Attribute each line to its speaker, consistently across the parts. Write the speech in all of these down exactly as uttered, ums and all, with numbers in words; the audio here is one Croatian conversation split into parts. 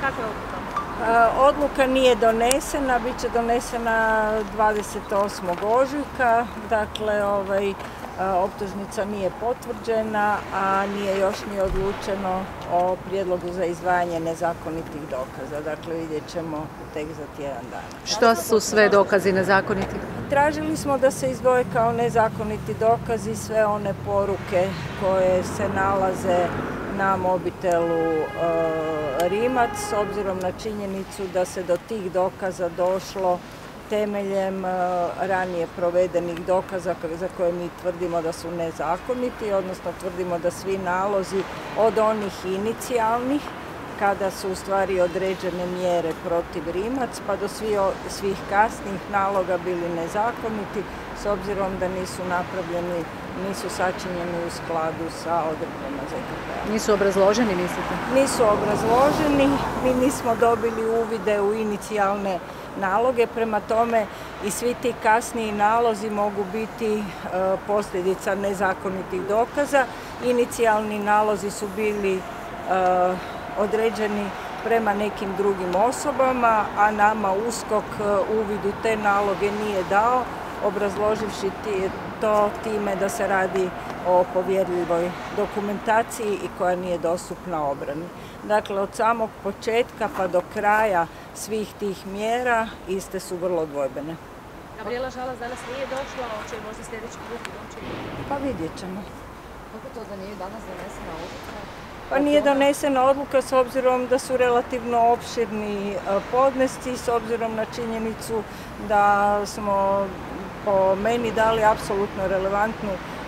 Speaker 1: Kakva je odluka?
Speaker 2: Odluka nije donesena, bit će donesena dvadeset osmog ožujka, dakle ovaj, optužnica nije potvrđena, a nije još ni odlučeno o prijedlogu za izdvajanje nezakonitih dokaza. Dakle, vidjet ćemo tek za tjedan dana.
Speaker 3: Što su sve dokazi nezakoniti?
Speaker 2: Tražili smo da se izdvoje kao nezakoniti dokazi sve one poruke koje se nalaze na mobitelu e, Rimac, s obzirom na činjenicu da se do tih dokaza došlo temeljem e, ranije provedenih dokaza za koje mi tvrdimo da su nezakoniti, odnosno tvrdimo da svi nalozi od onih inicijalnih, kada su u stvari određene mjere protiv Rimac, pa do svi, svih kasnijih naloga bili nezakoniti, s obzirom da nisu napravljeni, nisu sačinjeni u skladu sa odredbama Z K P-a.
Speaker 3: Nisu obrazloženi, mislite?
Speaker 2: Nisu obrazloženi, mi nismo dobili uvide u inicijalne naloge, prema tome i svi ti kasniji nalozi mogu biti e, posljedica nezakonitih dokaza. Inicijalni nalozi su bili e, određeni prema nekim drugim osobama, a nama USKOK uvid u te naloge nije dao, obrazloživši to time da se radi o povjerljivoj dokumentaciji i koja nije dostupna obrani. Dakle, od samog početka pa do kraja svih tih mjera iste su vrlo dvojbene.
Speaker 1: Gabrijele Žalac danas nije došla, hoće možda sljedeći put doći?
Speaker 2: Pa vidjet ćemo.
Speaker 3: Kako to da nije danas donesena odluka?
Speaker 2: Pa nije donesena odluka s obzirom da su relativno opširni podnesci, s obzirom na činjenicu da smo po meni dali apsolutno relevantnu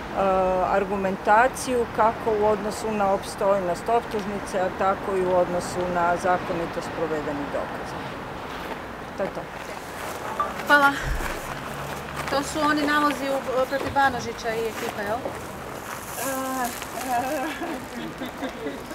Speaker 2: argumentaciju kako u odnosu na opstojnost optužnice, a tako i u odnosu na zakonitost provedenih dokaza. To je to.
Speaker 3: Hvala. To su oni nalozi protiv Banožića i ekipa, jel?